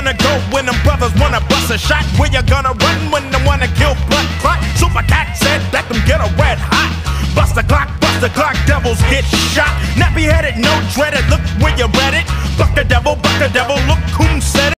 gonna go when them brothers wanna bust a shot? Where you gonna run when they wanna kill blood clot? Super cat said that them get a red hot. Bust the clock, devils get shot. Nappy headed, no dreaded, look where you read it. Buck the devil, look whom said it.